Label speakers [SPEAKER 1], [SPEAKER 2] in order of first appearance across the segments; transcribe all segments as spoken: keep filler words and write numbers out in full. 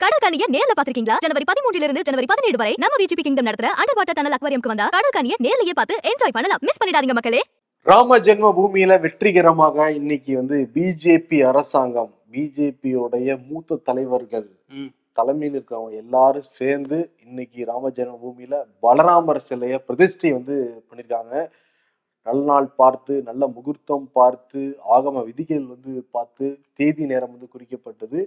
[SPEAKER 1] கடல் கனியை நேர்ல பாத்திருக்கீங்களா? ஜனவரி பதிமூன்றுல இருந்து ஜனவரி பதினேழு வரை நம்ம விஜிபி கிங்டம் நடத்துற அண்டர் வாட்டர் டனல் அக்வாரியம்க்கு வந்தா கடல் கனியை நேர்லயே பார்த்து என்ஜாய் பண்ணலாம். மிஸ் பண்ணிடாதீங்க மக்களே.
[SPEAKER 2] ராம ஜென்ம பூமியில வெற்றிகரமாக இன்னைக்கு வந்து பிஜேபி அரசாங்கம், பிஜேபியோடைய மூத்த தலைவர்கள் தலைமையில் இருக்கிறவங்க எல்லாரும் சேர்ந்து இன்னைக்கு ராம ஜென்ம பூமியில பலராமர் சிலைய பிரதிஷ்டை வந்து பண்ணிருக்காங்க. நல்ல நாள் பார்த்து, நல்ல முகூர்த்தம் பார்த்து, ஆகம விதிகள் வந்து பார்த்து, தேதி நேரம் வந்து குறிக்கப்பட்டது.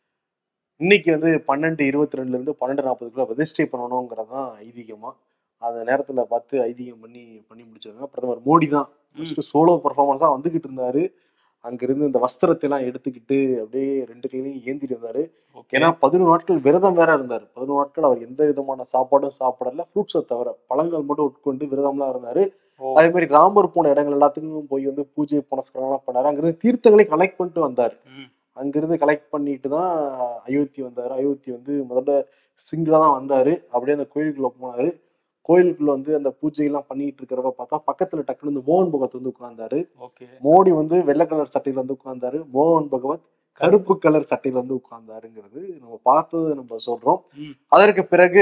[SPEAKER 2] இன்னைக்கு வந்து பன்னெண்டு இருபத்தி ரெண்டுல இருந்து பன்னெண்டு நாற்பதுக்குள்ள ரெஜிஸ்ட்ரி பண்ணணுங்கிறதான் ஐதீகமா. அந்த நேரத்துல பார்த்து ஐதீகம் பண்ணி பண்ணி முடிச்சாங்க. பிரதமர் மோடி தான் சோலோ பர்ஃபார்மன்ஸ் தான் வந்துகிட்டு இருந்தாரு. அங்கிருந்து இந்த வஸ்திரத்தை எல்லாம் எடுத்துக்கிட்டு அப்படியே ரெண்டு கையிலையும் ஏந்திட்டு இருந்தாரு. ஏன்னா பதினோரு நாட்கள் விரதம் வேற இருந்தாரு. பதினோரு நாட்கள் அவர் எந்த விதமான சாப்பாடும் சாப்பிடல, ஃப்ரூட்ஸை தவிர பழங்கள் மட்டும் உட்கொண்டு விரதம்லாம் இருந்தாரு. அதே மாதிரி ராமர் போன இடங்கள் எல்லாத்துக்கும் போய் வந்து பூஜை புனஸ்காரம் எல்லாம் பண்ணாரு. அங்கிருந்து தீர்த்தங்களை கலெக்ட் பண்ணிட்டு வந்தாரு. அங்கிருந்து கலெக்ட் பண்ணிட்டு தான் அயோத்தி வந்தாரு. அயோத்தி வந்து முதல்ல சிங்கிளா தான் வந்தாரு. அப்படியே அந்த கோயிலுக்குள்ள போனாரு. கோயிலுக்குள்ள வந்து அந்த பூஜை எல்லாம் பண்ணிட்டு இருக்கிறப்ப பார்த்தா பக்கத்துல டக்குனு வந்து மோகன் பகவத் வந்து உட்கார்ந்தாரு. மோடி வந்து வெள்ளை கலர் சட்டையில வந்து உட்கார்ந்தாரு. மோகன் பகவத் கருப்பு கலர் சட்டையில வந்து உட்கார்ந்தாருங்கிறது நம்ம பார்த்தது நம்ம சொல்றோம். அதற்கு பிறகு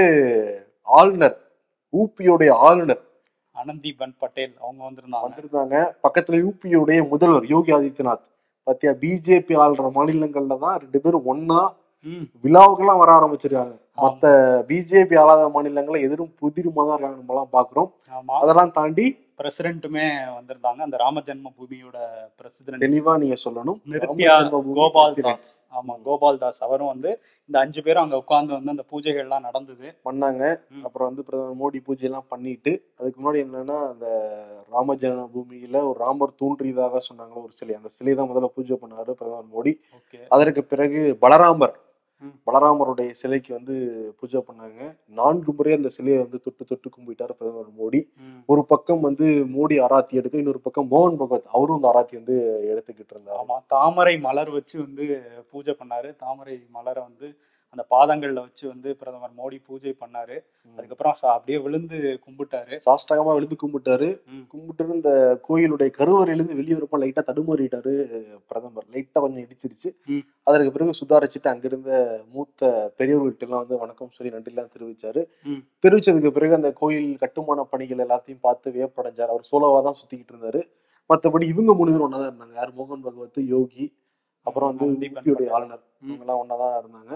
[SPEAKER 2] ஆளுநர், ஊபியோடைய ஆளுநர்
[SPEAKER 3] ஆனந்திபன் பட்டேல் அவங்க வந்திருந்தாங்க
[SPEAKER 2] வந்திருந்தாங்க பக்கத்துல யூபியுடைய முதல்வர் யோகி ஆதித்யநாத். பாத்தியா, பிஜேபி ஆளுற மாநிலங்கள்ல தான் ரெண்டு பேரும் ஒன்னா விழாவுக்கெல்லாம் வர ஆரம்பிச்சிருக்காங்க. மத்த பிஜேபி ஆளாத மாநிலங்கள்ல எதிரும் புதிருமா தான் இருக்காங்க, நம்ம எல்லாம் பாக்குறோம். அதெல்லாம் தாண்டி
[SPEAKER 3] பிரசிடென்ட்டுமே வந்திருந்தாங்க. அந்த ராம ஜென்ம பூமியோட பிரசிடென்ட்
[SPEAKER 2] தெளிவா நீங்க சொல்லணும்,
[SPEAKER 3] நிருத்யா கோபால் தாஸ். ஆமா, கோபால் தாஸ் அவரும் வந்து இந்த அஞ்சு பேரும் அங்க உட்கார்ந்து வந்து அந்த பூஜைகள் எல்லாம் நடந்தது
[SPEAKER 2] பண்ணாங்க. அப்புறம் வந்து பிரதமர் மோடி பூஜை எல்லாம் பண்ணிட்டு அதுக்கு முன்னாடி என்னன்னா அந்த ராம ஜென்ம பூமியில ஒரு ராமர் தோன்றியதாக சொன்னாங்க ஒரு சிலை. அந்த சிலை தான் முதல்ல பூஜை பண்ணாரு பிரதமர் மோடி. அதற்கு பிறகு பலராமர் பலராமருடைய சிலைக்கு வந்து பூஜை பண்ணாங்க. நான்கு முறை அந்த சிலையை வந்து தொட்டு தொட்டு கும்பிட்டாரு பிரதமர் மோடி. ஒரு பக்கம் வந்து மோடி ஆராத்தி எடுக்க, இன்னொரு பக்கம் மோகன் பகவத் அவரும் அந்த ஆராத்தி வந்து எடுத்துக்கிட்டு இருந்தாரு.
[SPEAKER 3] ஆமா, தாமரை மலர் வச்சு வந்து பூஜை பண்ணாரு. தாமரை மலரை வந்து அந்த பாதங்கள்ல வச்சு வந்து பிரதமர் மோடி பூஜை பண்ணாரு. அதுக்கப்புறம் அப்படியே விழுந்து கும்பிட்டாரு,
[SPEAKER 2] சாஷ்டாகமா விழுந்து கும்பிட்டாரு. கும்பிட்டு இந்த கோயிலுடைய கருவறையிலிருந்து வெளியே வரப்ப லைட்டா தடுமாறிட்டாரு பிரதமர். லைட்டா கொஞ்சம் இடிச்சிருச்சு. அதற்கு பிறகு சுதாரிச்சுட்டு அங்கிருந்த மூத்த பெரியவர்கள்ட்ட எல்லாம் வந்து வணக்கம் சொல்லி நன்றி எல்லாம் தெரிவிச்சாரு. தெரிவிச்சதுக்கு பிறகு அந்த கோயில் கட்டுமான பணிகள் எல்லாத்தையும் பார்த்து வியப்படைஞ்சாரு. அவர் சோலோவா தான் சுத்திக்கிட்டு இருந்தாரு. மற்றபடி இவங்க மூணு பேரும் ஒன்னாதான் இருந்தாங்க. யார்? மோகன் பகவத், யோகி, அப்புறம் வந்து யூபியோடைய ஆளுநர், இவங்க எல்லாம் ஒன்னாதான் இருந்தாங்க.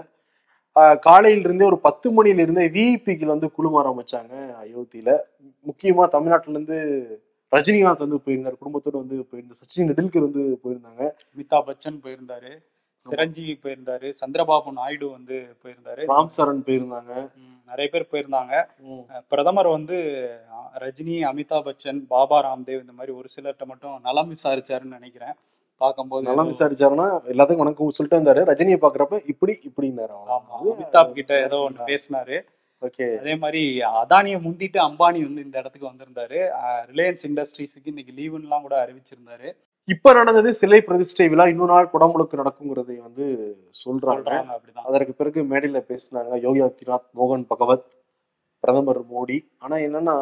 [SPEAKER 2] காலையில இருந்தே ஒரு பத்து மணில இருந்தே விஐபிகள் வந்து குழும ஆரம்பிச்சாங்க அயோத்தியில. முக்கியமா தமிழ்நாட்டுல இருந்து ரஜினிகாந்த் வந்து போயிருந்தாரு, குடும்பத்தோடு வந்து போயிருந்தாரு. சச்சின் டெண்டுல்கர் வந்து போயிருந்தாங்க,
[SPEAKER 3] அமிதாப் பச்சன் போயிருந்தாரு, சிரஞ்சீவி போயிருந்தாரு, சந்திரபாபு நாயுடு வந்து போயிருந்தாரு,
[SPEAKER 2] ராம் சரண் போயிருந்தாங்க,
[SPEAKER 3] நிறைய பேர் போயிருந்தாங்க. பிரதமர் வந்து ரஜினி, அமிதாப் பச்சன், பாபா ராம்தேவ் இந்த மாதிரி ஒரு சிலர்கிட்ட மட்டும் நலம் விசாரிச்சாருன்னு நினைக்கிறேன். பார்க்கும்போது
[SPEAKER 2] நல்லா விசாரிச்சாருன்னா எல்லாத்துக்கும் வணக்கம் சொல்லிட்டு வந்தாரு. ரஜினியை பாக்குறப்ப இப்படி இப்படின்னாரு.
[SPEAKER 3] அமிதாப் கிட்ட ஏதோ ஒண்ணு பேசினாரு.
[SPEAKER 2] ஓகே,
[SPEAKER 3] அதே மாதிரி அதானியை முந்திட்டு அம்பானி வந்து இந்த இடத்துக்கு வந்திருந்தாரு. ரிலையன்ஸ் இண்டஸ்ட்ரீஸுக்கு இன்னைக்கு லீவுன்னு எல்லாம் கூட அறிவிச்சிருந்தாரு.
[SPEAKER 2] இப்ப நடந்தது சிலை பிரதிஷ்டை விழா. இன்னொரு நாள் குடமுழுக்கு நடக்குங்கிறதை வந்து சொல்றாங்க. அப்படிதான். அதற்கு பிறகு மேடையில பேசினாங்க யோகி ஆதித்யநாத், மோகன் பகவத், பிரதமர் மோடி. ஆனா என்னன்னா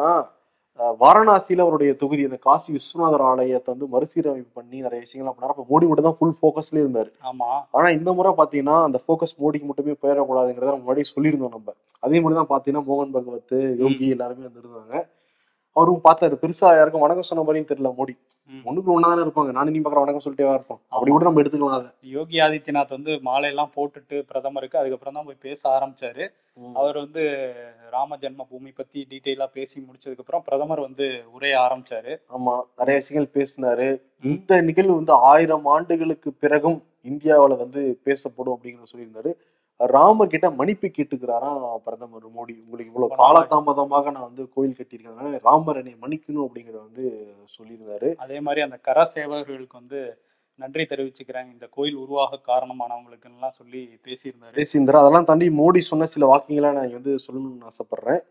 [SPEAKER 2] வாரணாசியில அவருடைய தொகுதி அந்த காசி விஸ்வநாதர் ஆலயத்தை வந்து மறுசீரமைப்பு பண்ணி நிறைய விஷயங்கள்லாம் பண்ணாரு. அப்ப மோடி மட்டும் தான் ஃபுல் ஃபோக்கஸ்லயே இருந்தாரு.
[SPEAKER 3] ஆமா,
[SPEAKER 2] ஆனா இந்த முறை பாத்தீங்கன்னா அந்த ஃபோக்கஸ் மோடிக்கு மட்டுமே போயிடக்கூடாதுங்கிறத முன்னாடியே சொல்லியிருந்தோம் நம்ம. அதே மாதிரி தான் பாத்தீங்கன்னா மோகன் பகவத், யோகி எல்லாருமே வந்திருந்தாங்க. அவரும் பார்த்தாரு. பெருசா யாருக்கும் வணக்கம் சொன்ன மாதிரியும் தெரியல. மோடி ஒண்ணுக்கு ஒன்னாதானே இருப்பாங்க, நானும் நீ பாக்குற வணக்கம் சொல்லிட்டே இருப்போம். அப்படி கூட நம்ம எடுத்துக்கலாம். அதை
[SPEAKER 3] யோகி ஆதித்யநாத் வந்து மாலை எல்லாம் போட்டுட்டு பிரதமருக்கு அதுக்கப்புறம் தான் போய் பேச ஆரம்பிச்சாரு. அவர் வந்து ராம ஜென்ம பூமி பத்தி டீட்டெயிலா பேசி முடிச்சதுக்கு அப்புறம் பிரதமர் வந்து உரைய ஆரம்பிச்சாரு.
[SPEAKER 2] ஆமா, நிறைய விஷயங்கள் பேசினாரு. இந்த நிகழ்வு வந்து ஆயிரம் ஆண்டுகளுக்கு பிறகும் இந்தியாவில வந்து பேசப்படும் அப்படிங்கிறத சொல்லியிருந்தாரு. ராமர் கிட்ட மன்னிப்பு கேட்டுக்கிறாராம் பிரதமர் மோடி. உங்களுக்கு இவ்வளவு காலதாமதமாக நான் வந்து கோயில் கட்டியிருக்கேன், ராமர் என்னை மன்னிக்கணும் அப்படிங்கறத வந்து சொல்லியிருந்தாரு.
[SPEAKER 3] அதே மாதிரி அந்த கர சேவகர்களுக்கு வந்து நன்றி தெரிவிச்சுக்கிறேன், இந்த கோயில் உருவாக காரணமானவங்களுக்கு எல்லாம் சொல்லி பேசியிருந்தாரு
[SPEAKER 2] பேசியிருந்தாரு அதெல்லாம் தாண்டி மோடி சொன்ன சில வாக்கியங்களா நான் வந்து சொல்லணும்னு ஆசைப்படுறேன்.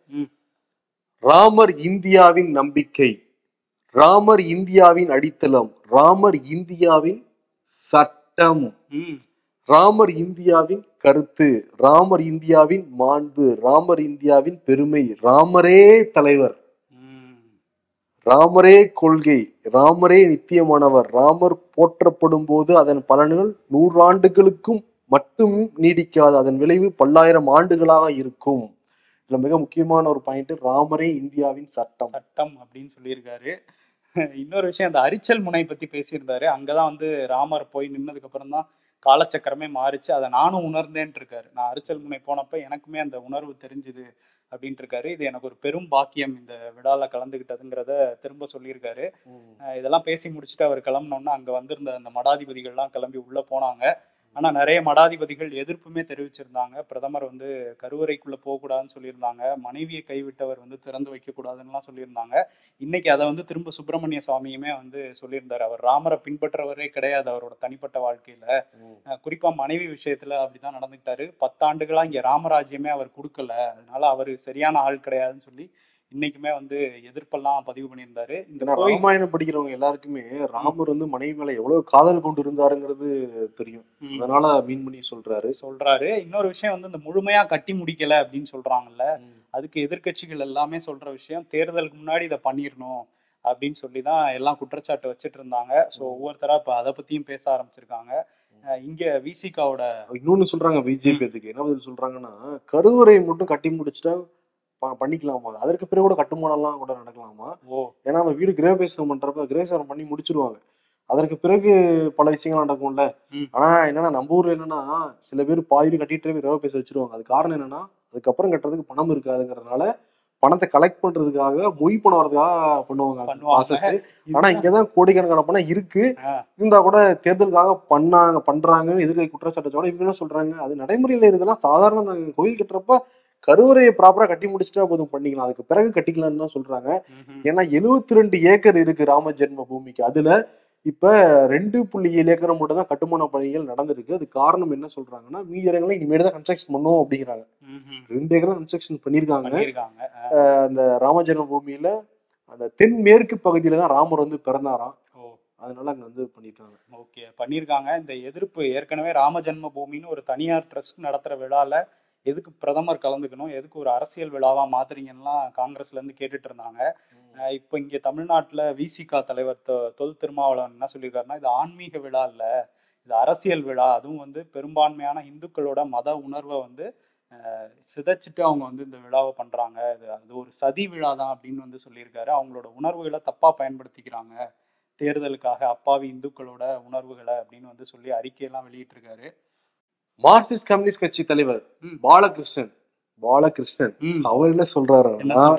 [SPEAKER 2] ராமர் இந்தியாவின் நம்பிக்கை, ராமர் இந்தியாவின் அடித்தளம், ராமர் இந்தியாவின் சட்டம், ராமர் இந்தியாவின் கருத்து, ராமர் இந்தியாவின் மாண்பு, ராமர் இந்தியாவின் பெருமை, ராமரே தலைவர், ராமரே கொள்கை, ராமரே நித்தியமானவர், ராமர் போற்றப்படும் போது அதன் பலன்கள் நூறாண்டுகளுக்கும் மட்டும் நீடிக்காது, அதன் விளைவு பல்லாயிரம் ஆண்டுகளாக இருக்கும். இதுல மிக முக்கியமான ஒரு பாயிண்ட், ராமரே இந்தியாவின் சட்டம்
[SPEAKER 3] சட்டம் அப்படின்னு சொல்லியிருக்காரு. இன்னொரு விஷயம், அந்த அரிச்சல் முனை பத்தி பேசியிருந்தாரு. அங்கதான் வந்து ராமர் போய் நின்னதுக்கு அப்புறம் தான் காலச்சக்கரமே மாறிச்சு, அதை நானும் உணர்ந்தேன்ட்டு இருக்காரு. நான் அரிச்சல் முனை போனப்ப எனக்குமே அந்த உணர்வு தெரிஞ்சுது அப்படின்ட்டு இருக்காரு. இது எனக்கு ஒரு பெரும் பாக்கியம் இந்த விழால கலந்துகிட்டதுங்கிறத திரும்ப சொல்லியிருக்காரு. இதெல்லாம் பேசி முடிச்சுட்டு அவர் கிளம்பினோம்னா அங்க வந்திருந்த அந்த மடாதிபதிகள்லாம் கிளம்பி உள்ள போனாங்க. ஆனா நிறைய மடாதிபதிகள் எதிர்ப்புமே தெரிவிச்சிருந்தாங்க. பிரதமர் வந்து கருவறைக்குள்ள போகக்கூடாதுன்னு சொல்லியிருந்தாங்க. மனைவியை கைவிட்டவர் வந்து திறந்து வைக்க கூடாதுன்னுலாம் சொல்லியிருந்தாங்க. இன்னைக்கு அதை வந்து திரும்ப சுப்பிரமணிய சுவாமியுமே வந்து சொல்லியிருந்தாரு. அவர் ராமரை பின்பற்றவரே கிடையாது அவரோட தனிப்பட்ட வாழ்க்கையில. குறிப்பா மனைவி விஷயத்துல அப்படிதான் நடந்துக்கிட்டாரு. பத்தாண்டுகளா இங்க ராமராஜ்யமே அவர் கொடுக்கல, அதனால அவரு சரியான ஆள் கிடையாதுன்னு சொல்லி இன்னைக்குமே வந்து எதிர்ப்பெல்லாம் பதிவு பண்ணியிருந்தாரு.
[SPEAKER 2] இந்த ராமாயணம் படிக்கிறவங்க எல்லாருக்குமே ராமர் வந்து மனைவி மேல எவ்வளவு காதல் கொண்டு இருந்தாருங்கிறது தெரியும். அதனால மீன் பண்ணி சொல்றாரு
[SPEAKER 3] சொல்றாரு இன்னொரு விஷயம் வந்து இந்த முழுமையா கட்டி முடிக்கல அப்படின்னு சொல்றாங்கல்ல, அதுக்கு எதிர்கட்சிகள் எல்லாமே சொல்ற விஷயம், தேர்தலுக்கு முன்னாடி இதை பண்ணிடணும் அப்படின்னு சொல்லிதான் எல்லாம் குற்றச்சாட்டு வச்சுட்டு இருந்தாங்க. ஸோ ஒவ்வொருத்தரா இப்ப அதை பத்தியும் பேச ஆரம்பிச்சிருக்காங்க. இங்க விசிகாவோட
[SPEAKER 2] இன்னொன்னு சொல்றாங்க, பிஜேபி அதுக்கு என்ன பதில் சொல்றாங்கன்னா, கருவறை மட்டும் கட்டி முடிச்சுட்டா பண்ணிக்கலாமா, அதற்கு பிறகு கூட கட்டுமானம் எல்லாம் கூட நடக்கலாமா. ஏன்னா நம்ம வீடு கிரகபிரவேசம் பண்றப்ப கிரகபிரவேசம் பண்ணி முடிச்சிருவாங்க, அதற்கு பிறகு பல விஷயங்கள் நடக்கும்ல. ஆனா என்னன்னா நம்ம ஊர்ல என்னன்னா சில பேர் பாதி கட்டிட்டு கிரகபிரவேசம் வச்சிருவாங்க. அது காரணம் என்னன்னா அதுக்கப்புறம் கட்டுறதுக்கு பணம் இருக்காதுங்கிறதுனால பணத்தை கலெக்ட் பண்றதுக்காக மொய் பணம் வரதுக்காக பண்ணுவாங்க. ஆனா இங்கதான் கோடிக்கணக்கான பணம் இருக்கு, இருந்தா கூட தேர்தலுக்காக பண்ணாங்க பண்றாங்கன்னு எதிர்கட்சி குற்றச்சாட்டத்தோட இவங்க என்ன சொல்றாங்க, அது நடைமுறையில இதெல்லாம் சாதாரண கோயில் கட்டுறப்ப கருவறையை ப்ராப்பரா கட்டி முடிச்சுட்டா போதும் பண்ணிக்கலாம், அதுக்கு பிறகு கட்டிக்கலாம்னு தான் சொல்றாங்க. ஏன்னா எழுபத்தி ரெண்டு ஏக்கர் இருக்கு ராம ஜென்ம பூமிக்கு, அதுல இப்ப ரெண்டு புள்ளி ஏழு ஏக்கர் மட்டும் தான் கட்டுமான பணிகள் நடந்திருக்கு. அது காரணம் என்ன சொல்றாங்கன்னா, மீதி இடங்களை இனிமேல் தான் கன்ஸ்ட்ரக்ஷன் பண்ணுவோம் அப்படிங்கிறாங்க. ரெண்டு ஏக்கர் கன்ஸ்ட்ரக்ஷன் பண்ணிருக்காங்க. அந்த ராம ஜென்ம பூமியில அந்த தென்மேற்கு பகுதியில தான் ராமர் வந்து பிறந்தாராம், அதனால அங்க வந்து பண்ணிருக்காங்க.
[SPEAKER 3] ஓகே, பண்ணிருக்காங்க. இந்த எதிர்ப்பு ஏற்கனவே ராம ஜென்ம பூமின்னு ஒரு தனியார் ட்ரஸ்ட் நடத்துற விழால எதுக்கு பிரதமர் கலந்துக்கணும், எதுக்கு ஒரு அரசியல் விழாவா மாத்துறீங்கலாம் காங்கிரஸ்ல இருந்து கேட்டுட்டு இருந்தாங்க. இப்போ இங்க தமிழ்நாட்டுல விசிகா தலைவர் தொல் திருமாவளவன் என்ன சொல்லியிருக்காருன்னா, இது ஆன்மீக விழா இல்ல, இது அரசியல் விழா, அதுவும் வந்து பெரும்பான்மையான இந்துக்களோட மத உணர்வை வந்து சிதைச்சிட்டு அவங்க வந்து இந்த விழாவை பண்றாங்க, இது அது ஒரு சதி விழா தான் அப்படின்னு வந்து சொல்லியிருக்காரு. அவங்களோட உணர்வுகளை தப்பா பயன்படுத்திக்கிறாங்க தேர்தலுக்காக, அப்பாவி இந்துக்களோட உணர்வுகளை அப்படின்னு வந்து சொல்லி அறிக்கையெல்லாம் வெளியிட்டிருக்காரு.
[SPEAKER 2] மார்க்சிஸ்ட் கம்யூனிஸ்ட் கட்சி தலைவர் பாலகிருஷ்ணன் பாலகிருஷ்ணன் அவர் என்ன சொல்றாரு,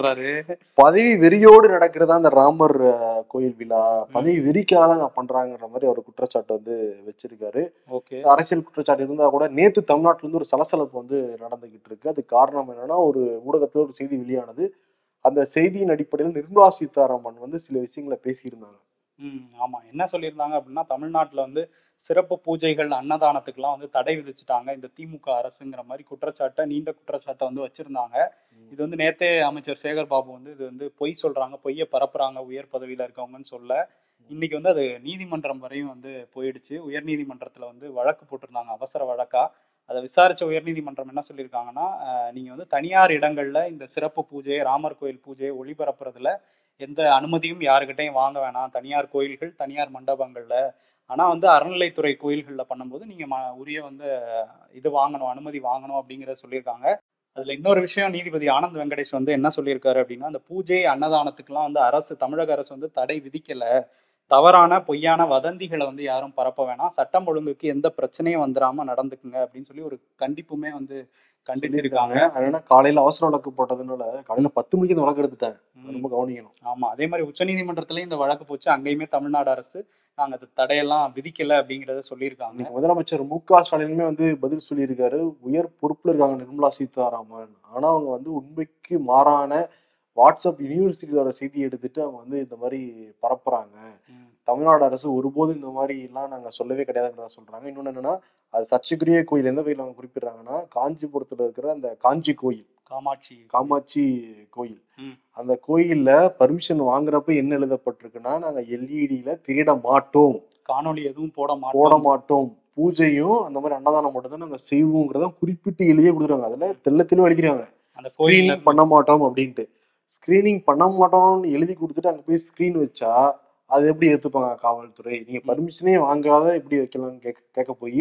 [SPEAKER 2] பதவி வெறியோடு நடக்கிறதா அந்த ராமர் கோயில் விழா, பதவி வெறிக்காக தான் பண்றாங்கிற மாதிரி அவர் குற்றச்சாட்டு வந்து வச்சிருக்காரு. அரசியல் குற்றச்சாட்டு இருந்தா கூட நேத்து தமிழ்நாட்டுல இருந்து ஒரு சலசலப்பு வந்து நடந்துகிட்டு இருக்கு. அது காரணம் என்னன்னா, ஒரு ஊடகத்துல ஒரு செய்தி வெளியானது, அந்த செய்தியின் அடிப்படையில் நிர்மலா சீதாராமன் வந்து சில விஷயங்களை பேசியிருந்தாங்க.
[SPEAKER 3] ம் ஆமா, என்ன சொல்லியிருந்தாங்க அப்படின்னா, தமிழ்நாட்டுல வந்து சிறப்பு பூஜைகள் அன்னதானத்துக்குலாம் வந்து தடை விதிச்சுட்டாங்க இந்த திமுக அரசுங்கிற மாதிரி குற்றச்சாட்டை, நீண்ட குற்றச்சாட்டை வந்து வச்சிருந்தாங்க. இது வந்து நேத்தே அமைச்சர் சேகர் பாபு வந்து இது வந்து பொய் சொல்றாங்க, பொய்யை பரப்புறாங்க உயர் பதவியில இருக்கவங்கன்னு சொல்ல, இன்னைக்கு வந்து அது நீதிமன்றம் வரையும் வந்து போயிடுச்சு. உயர் நீதிமன்றத்துல வந்து வழக்கு போட்டிருந்தாங்க, அவசர வழக்கா. அதை விசாரிச்ச உயர்நீதிமன்றம் என்ன சொல்லியிருக்காங்கன்னா, நீங்க வந்து தனியார் இடங்கள்ல இந்த சிறப்பு பூஜையை, ராமர் கோயில் பூஜையை ஒளிபரப்புறதுல எந்த அனுமதியும் யாருக்கிட்டையும் வாங்க வேணாம், தனியார் கோயில்கள் தனியார் மண்டபங்கள்ல. ஆனா வந்து அறநிலைத்துறை கோயில்கள்ல பண்ணும்போது நீங்க உரிய வந்து இது வாங்கணும், அனுமதி வாங்கணும் அப்படிங்கிறத சொல்லியிருக்காங்க. அதுல இன்னொரு விஷயம், நீதிபதி ஆனந்த் வெங்கடேஷ் வந்து என்ன சொல்லியிருக்காரு அப்படின்னா, அந்த பூஜை அன்னதானத்துக்குலாம் வந்து அரசு, தமிழக அரசு வந்து தடை விதிக்கல, தவறான பொய்யான வதந்திகளை வந்து யாரும் பரப்ப வேணாம், சட்டம் ஒழுங்குக்கு எந்த பிரச்சனையும் வந்துடாம நடந்துக்குங்க அப்படின்னு சொல்லி ஒரு கண்டிப்புமே வந்து கண்டிச்சிருக்காங்க.
[SPEAKER 2] அதனால காலையில அவசர வழக்கு போட்டதுனால காலையில பத்து மணிக்கு இந்த வழக்கு எடுத்துட்டாங்க, ரொம்ப கவனிக்கணும்.
[SPEAKER 3] ஆமா, அதே மாதிரி உச்ச நீதிமன்றத்திலயும் இந்த வழக்கு போச்சு, அங்கேயுமே தமிழ்நாடு அரசு நாங்க அந்த தடையெல்லாம் விதிக்கல அப்படிங்கறத சொல்லியிருக்காங்க.
[SPEAKER 2] முதலமைச்சர் மு க ஸ்டாலினுமே வந்து பதில் சொல்லியிருக்காரு, உயர் பொறுப்புல இருக்காங்க நிர்மலா சீதாராமன், ஆனா அவங்க வந்து உண்மைக்கு மாறான வாட்ஸ்அப் யூனிவர்சிட்டியோட செய்தி எடுத்துட்டு அவங்க வந்து இந்த மாதிரி பரப்புறாங்க, தமிழ்நாடு அரசு ஒருபோதும் இந்த மாதிரி எல்லாம் நாங்க சொல்லவே கிடையாதுங்கிறத சொல்றாங்க. இன்னொன்னு என்னன்னா, அது சர்ச்சைக்குரிய கோயில், எந்த கோயில் அவங்க குறிப்பிடுறாங்கன்னா காஞ்சிபுரத்துல இருக்கிற அந்த காஞ்சி கோயில்,
[SPEAKER 3] காமாட்சி
[SPEAKER 2] காமாட்சி கோயில். அந்த கோயில்ல பர்மிஷன் வாங்குறப்ப என்ன எழுதப்பட்டிருக்குன்னா, நாங்க எல்இடியில திரையிட மாட்டோம்,
[SPEAKER 3] காணொலி எதுவும் போட
[SPEAKER 2] போட மாட்டோம், பூஜையும் அந்த மாதிரி அன்னதானம் மட்டும் தான் நாங்க செய்வோங்கிறத குறிப்பிட்டு எழுதியே கொடுக்குறாங்க. அதுல தெள்ள தெளிவா எழுதிறாங்க, ஸ்கிரீனிங் பண்ண மாட்டோம் அப்படின்ட்டு. ஸ்கிரீனிங் பண்ண மாட்டோம்னு எழுதி கொடுத்துட்டு அங்க போய் ஸ்கிரீன் வச்சா அது எப்படி ஏத்துப்பாங்க காவல்துறை? நீங்க பர்மிஷனே வாங்காத எப்படி வைக்கலாம்னு கேட்க கேட்க போய்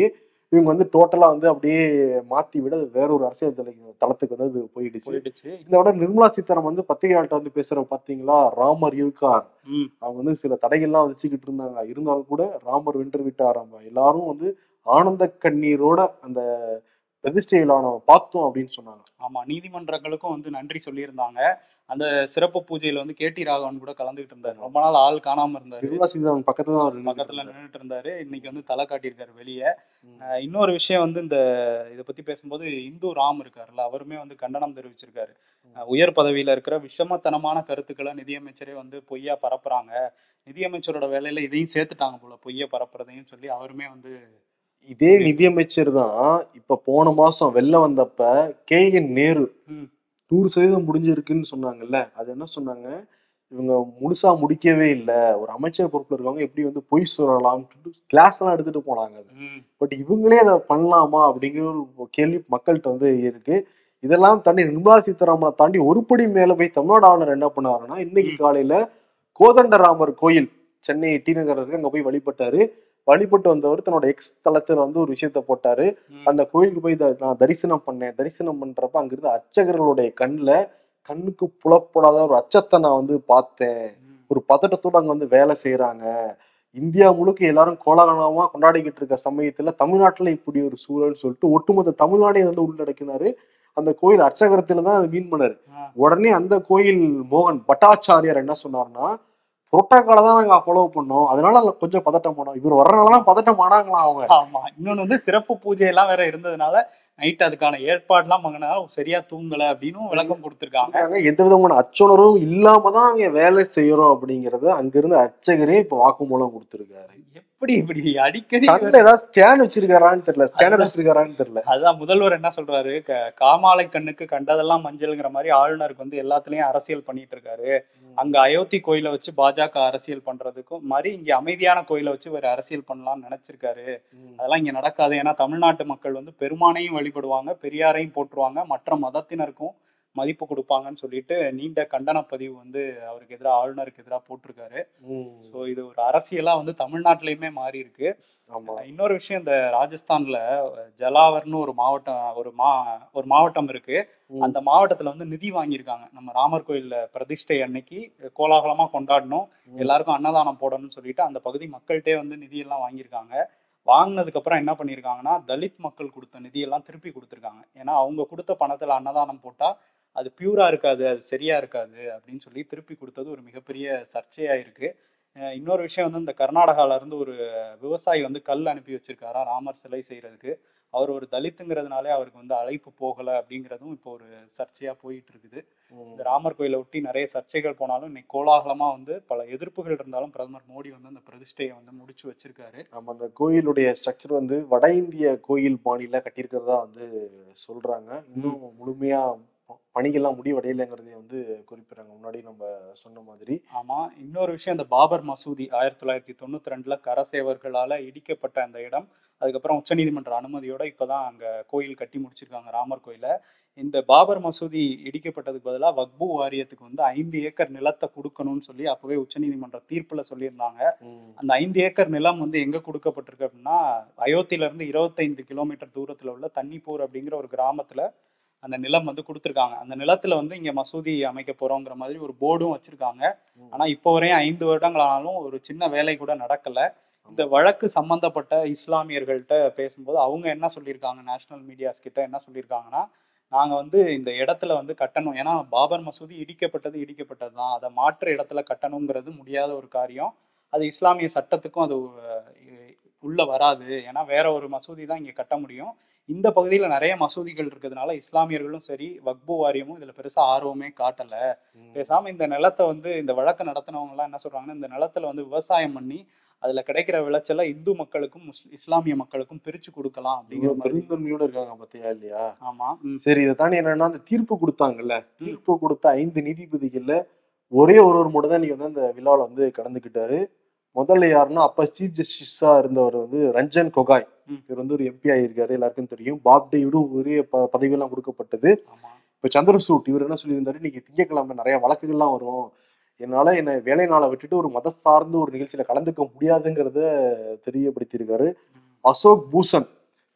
[SPEAKER 2] இவங்க வந்து டோட்டலா வந்து அப்படியே மாத்தி விட வேற ஒரு அரசியல் தலை தளத்துக்கு வந்து அது போயிடுச்சு.
[SPEAKER 3] போயிடுச்சு
[SPEAKER 2] இந்த விட நிர்மலா சீதாராமன் வந்து பத்திரிகையாளர்கிட்ட வந்து பேசுற பாத்தீங்களா, ராமர் இருக்கார்,
[SPEAKER 3] ம்
[SPEAKER 2] அவங்க வந்து சில தடைகள்லாம் வச்சுக்கிட்டு இருந்தாங்க, இருந்தாலும் கூட ராமர் வென்று விட்டாராம், எல்லாரும் வந்து ஆனந்த கண்ணீரோட அந்த பிரதிஷ்டையிலான பார்த்தோம் அப்படின்னு சொன்னாங்க.
[SPEAKER 3] ஆமா, நீதிமன்றங்களுக்கும் வந்து நன்றி சொல்லியிருந்தாங்க. அந்த சிறப்பு பூஜையில வந்து கே டி ராகவன் கூட கலந்துகிட்டு இருந்தாரு. ரொம்ப நாள் ஆள் காணாம இருந்தாரு,
[SPEAKER 2] நிர்மலா சீதாராமன் பக்கத்துல தான் அவர்
[SPEAKER 3] பக்கத்துல
[SPEAKER 2] நின்னுட்டு
[SPEAKER 3] நின்றுட்டு இருந்தாரு. இன்னைக்கு வந்து தலை காட்டியிருக்காரு வெளியே.
[SPEAKER 2] இருந்தாரு.
[SPEAKER 3] அஹ் இன்னொரு விஷயம் வந்து இந்த இதை பத்தி பேசும்போது இந்து ராம் இருக்காருல்ல, அவருமே வந்து கண்டனம் தெரிவிச்சிருக்காரு. அஹ் உயர் பதவியில இருக்கிற விஷமத்தனமான கருத்துக்களை நிதியமைச்சரே வந்து பொய்யா பரப்புறாங்க, நிதியமைச்சரோட வேலையில இதையும் சேர்த்துட்டாங்க போல, பொய்ய பரப்புறதையும் சொல்லி அவருமே வந்து
[SPEAKER 2] இதே நிதியமைச்சர் தான் இப்ப போன மாசம் வெளில வந்தப்ப கே என் நேரு
[SPEAKER 3] ம்,
[SPEAKER 2] நூறு சதவீதம் முடிஞ்சிருக்குன்னு சொன்னாங்கல்ல, அது என்ன சொன்னாங்க, இவங்க முழுசா முடிக்கவே இல்லை, ஒரு அமைச்சர் பொறுப்புல இருக்கவங்க எப்படி வந்து பொய் சொல்லலாம்னு கிளாஸ் எல்லாம் எடுத்துட்டு போனாங்க. அது
[SPEAKER 3] ம்,
[SPEAKER 2] பட் இவங்களே அதை பண்ணலாமா அப்படிங்கிற ஒரு கேள்வி மக்கள்கிட்ட வந்து இருக்கு. இதெல்லாம் தாண்டி நிர்மலா சீதாராமனை தாண்டி ஒரு படி மேல போய் தமிழ்நாடு ஆளுநர் என்ன பண்ணாருன்னா, இன்னைக்கு
[SPEAKER 3] ம்,
[SPEAKER 2] காலையில கோதண்டராமர் கோயில் சென்னை டி நகர் இருக்கு, அங்க போய் வழிபட்டாரு. வழிபட்டு வந்தவர் தன்னோட எக்ஸ் தளத்துல வந்து ஒரு விஷயத்த போட்டாரு.
[SPEAKER 3] ம்,
[SPEAKER 2] அந்த கோயிலுக்கு போய் த- நான் தரிசனம் பண்ணேன், தரிசனம் பண்றப்ப அங்கிருந்து அர்ச்சகர்களுடைய கண்ணுல கண்ணுக்கு புலப்படாத ஒரு அச்சத்தை நான் வந்து பார்த்தேன்,
[SPEAKER 3] ம்.
[SPEAKER 2] ஒரு பதட்டத்தோட அங்க வந்து வேலை செய்யறாங்க. இந்தியா முழுக்க எல்லாரும் கோலாகலமா கொண்டாடிக்கிட்டு இருக்க சமயத்துல தமிழ்நாட்டுல இப்படி ஒரு சூழல் சொல்லிட்டு ஒட்டுமொத்த தமிழ்நாடே வந்து உள்ளடக்கினாரு. அந்த கோயில் அர்ச்சகரத்துல தான் அதை மீன் பண்ணாரு.
[SPEAKER 3] ஆ,
[SPEAKER 2] உடனே அந்த கோயில் மோகன் பட்டாச்சாரியார் என்ன சொன்னாருன்னா, புரோட்டோகாலை தான் நாங்க ஃபாலோ பண்ணோம், அதனால கொஞ்சம் பதட்டம் பண்ணோம். இவர் வர்றதுனாலதான் பதட்டம் ஆனாங்களாம் அவங்க.
[SPEAKER 3] ஆமா. இன்னொன்னு வந்து சிறப்பு பூஜை எல்லாம் வேற இருந்ததுனால நைட் அதுக்கான ஏற்பாடுலாம் பண்ணனால சரியா தூங்கல அப்படின்னு விளக்கம் கொடுத்திருக்காங்க.
[SPEAKER 2] கொடுக்குறாங்க. எந்த விதமான அச்சுணர்வும் இல்லாம தான் அங்க வேலை செய்யறோம் அப்படிங்கறத அங்கிருந்து அர்ச்சகரே இப்ப வாக்குமூலம் கொடுத்திருக்காரு.
[SPEAKER 3] எப்படி இப்படி அடிக்கடி
[SPEAKER 2] கண்ணுல ஏதாவது ஸ்கேன் வச்சிருக்காரான்னு தெரியல, ஸ்கேனர் வச்சிருக்காரான்னு தெரியல.
[SPEAKER 3] அதான் முதல்வர் என்ன சொல்றாரு, க- காமாலை கண்ணுக்கு கண்டதெல்லாம் மஞ்சள்ங்கிற மாதிரி ஆளுநருக்கு வந்து எல்லாத்துலயும் அரசியல் பண்ணிட்டு இருக்காரு. அங்க அயோத்தி கோயிலை வச்சு பாஜக அரசியல் பண்றதுக்கும் மாதிரி இங்க அமைதியான கோயிலை வச்சு வேற அரசியல் பண்ணலாம்னு நினைச்சிருக்காரு.
[SPEAKER 2] ம்.
[SPEAKER 3] அதெல்லாம் இங்க நடக்காது. ஏன்னா தமிழ்நாட்டு மக்கள் வந்து பெருமானையும் வழிபடுவாங்க, பெரியாரையும் போற்றுவாங்க, மற்ற மதத்தினருக்கும் மதிப்பு கொடுப்பாங்கன்னு சொல்லிட்டு நீண்ட கண்டன பதிவு வந்து அவருக்கு எதிராக, ஆளுநருக்கு எதிராக போட்டிருக்காரு.
[SPEAKER 2] ம்.
[SPEAKER 3] ஸோ இது ஒரு அரசியலா வந்து தமிழ்நாட்டிலயுமே மாறி இருக்கு.
[SPEAKER 2] ஆமா.
[SPEAKER 3] இன்னொரு விஷயம், இந்த ராஜஸ்தான்ல ஜலாவர்னு ஒரு மாவட்டம், ஒரு மா ஒரு மாவட்டம் இருக்கு.
[SPEAKER 2] ம்.
[SPEAKER 3] அந்த மாவட்டத்துல வந்து நிதி வாங்கியிருக்காங்க. நம்ம ராமர் கோயில்ல பிரதிஷ்டை அன்னைக்கு கோலாகலமா கொண்டாடணும்,
[SPEAKER 2] ம்.
[SPEAKER 3] எல்லாருக்கும் அன்னதானம் போடணும்னு சொல்லிட்டு அந்த பகுதி மக்கள்கிட்டே வந்து நிதி எல்லாம் வாங்கியிருக்காங்க. வாங்கினதுக்கு அப்புறம் என்ன பண்ணியிருக்காங்கன்னா, தலித் மக்கள் கொடுத்த நிதியெல்லாம் திருப்பி கொடுத்துருக்காங்க. ஏன்னா அவங்க கொடுத்த பணத்துல அன்னதானம் போட்டா அது பியூரா இருக்காது, அது சரியா இருக்காது அப்படின்னு சொல்லி திருப்பி கொடுத்தது ஒரு மிகப்பெரிய சர்ச்சையா இருக்கு. அஹ் இன்னொரு விஷயம் வந்து, இந்த கர்நாடகால இருந்து ஒரு விவசாயி வந்து கல் அனுப்பி வச்சிருக்காரா ராமர் சிலை செய்யறதுக்கு. அவர் ஒரு தலித்துங்கிறதுனாலே அவருக்கு வந்து அழைப்பு போகல அப்படிங்கிறதும் இப்போ ஒரு சர்ச்சையா போயிட்டு இருக்குது.
[SPEAKER 2] ம்.
[SPEAKER 3] இந்த ராமர் கோயிலை ஒட்டி நிறைய சர்ச்சைகள் போனாலும் இன்னைக்கு கோலாகலமா வந்து பல எதிர்ப்புகள் இருந்தாலும் பிரதமர் மோடி வந்து அந்த பிரதிஷ்டையை வந்து முடிச்சு வச்சிருக்காரு.
[SPEAKER 2] நம்ம அந்த கோயிலுடைய ஸ்ட்ரக்சர் வந்து வட இந்திய கோயில் பாணியில கட்டியிருக்கிறதா வந்து சொல்றாங்க. இன்னும் முழுமையா ப- பணிகள்லாம் முடிவடையலைங்கிறதை வந்து குறிப்பிடுறாங்க, முன்னாடி நம்ம சொன்ன மாதிரி.
[SPEAKER 3] ஆமா, இன்னொரு விஷயம், இந்த பாபர் மசூதி ஆயிரத்தி தொள்ளாயிரத்தி தொண்ணூத்தி ரெண்டுல கரசேவர்களால இடிக்கப்பட்ட அந்த இடம், அதுக்கப்புறம் உச்சநீதிமன்ற அனுமதியோட இப்பதான் அங்க கோயில் கட்டி முடிச்சிருக்காங்க, ராமர் கோயில. இந்த பாபர் மசூதி இடிக்கப்பட்டதுக்கு பதிலாக வக்பு வாரியத்துக்கு வந்து ஐந்து ஏக்கர் நிலத்தை கொடுக்கணும்னு சொல்லி அப்பவே உச்சநீதிமன்ற தீர்ப்புல சொல்லியிருந்தாங்க.
[SPEAKER 2] ம்.
[SPEAKER 3] அந்த ஐந்து ஏக்கர் நிலம் வந்து எங்க கொடுக்கப்பட்டிருக்கு அப்படின்னா, அயோத்தியில இருந்து இருபத்தைந்து கிலோமீட்டர் தூரத்துல உள்ள தண்ணிப்பூர் அப்படிங்கிற ஒரு கிராமத்துல அந்த நிலம் வந்து கொடுத்துருக்காங்க. அந்த நிலத்துல வந்து இங்க மசூதி அமைக்க போறோங்கிற மாதிரி ஒரு போர்டும் வச்சிருக்காங்க.
[SPEAKER 2] ம்.
[SPEAKER 3] ஆனா இப்போ வரையும் ஐந்து வருடங்கள் ஆனாலும் ஒரு சின்ன வேலை கூட நடக்கல. இந்த வழக்கு சம்பந்தப்பட்ட இஸ்லாமியர்கள்ட்ட பேசும்போது அவங்க என்ன சொல்லியிருக்காங்க, நேஷனல் மீடியாஸ் கிட்ட என்ன சொல்லியிருக்காங்கன்னா, நாங்க வந்து இந்த இடத்துல வந்து கட்டணும், ஏன்னா பாபர் மசூதி இடிக்கப்பட்டது இடிக்கப்பட்டது தான், அதை மாற்று இடத்துல கட்டணுங்கிறது முடியாத ஒரு காரியம், அது இஸ்லாமிய சட்டத்துக்கும் அது அஹ், உள்ள வராது, ஏன்னா வேற ஒரு மசூதி தான் இங்க கட்ட முடியும். இந்த பகுதியில நிறைய மசூதிகள் இருக்கிறதுனால இஸ்லாமியர்களும் சரி வக்பு வாரியமும் இதுல பெருசா ஆர்வமே காட்டல.
[SPEAKER 2] ம்.
[SPEAKER 3] பேசாம இந்த நிலத்தை வந்து, இந்த வழக்கை நடத்தினவங்க எல்லாம் என்ன சொல்றாங்கன்னா, இந்த நிலத்துல வந்து விவசாயம் பண்ணி அதுல கிடைக்கிற விளைச்சலை இந்து மக்களுக்கும் முஸ்லி- இஸ்லாமிய மக்களுக்கும் பிரிச்சு கொடுக்கலாம் அப்படிங்கிற
[SPEAKER 2] இவ்வளவு
[SPEAKER 3] மாதிரி.
[SPEAKER 2] பெருந்தன்மையோட இருக்காங்க பாத்தியா இல்லையா.
[SPEAKER 3] ஆமா. ம்,
[SPEAKER 2] சரி, இதை தாண்டி என்னன்னா, அந்த தீர்ப்பு கொடுத்தாங்கல்ல, தீர்ப்பு கொடுத்த ஐந்து நீதிபதிகள்ல ஒரே ஒருவர் மட்டும் தான் நீங்க வந்து அந்த விழாவில் வந்து கலந்துக்கிட்டாரு. முதல்ல யாருன்னா, அப்ப சீஃப் ஜஸ்டிஸா இருந்தவர் வந்து ரஞ்சன் கொகாய்.
[SPEAKER 3] ம்.
[SPEAKER 2] இவர் வந்து ஒரு எம்பி ஆயிருக்காரு, எல்லாருக்கும் தெரியும். பாப்டேவிடும் உரிய ப பதவியெல்லாம் கொடுக்கப்பட்டது.
[SPEAKER 3] ஆமா.
[SPEAKER 2] இப்ப சந்திரசூட் இவர் என்ன சொல்லியிருந்தாரு, இன்னைக்கு திங்கட்கிழமை நிறைய வழக்குகள்லாம் வரும், என்னால என்ன வேலை நாளை விட்டுட்டு ஒரு மத சார்ந்த ஒரு நிகழ்ச்சியில கலந்துக்க முடியாதுங்கிறத தெரியப்படுத்தியிருக்காரு.
[SPEAKER 3] ம்,
[SPEAKER 2] அசோக் பூஷன்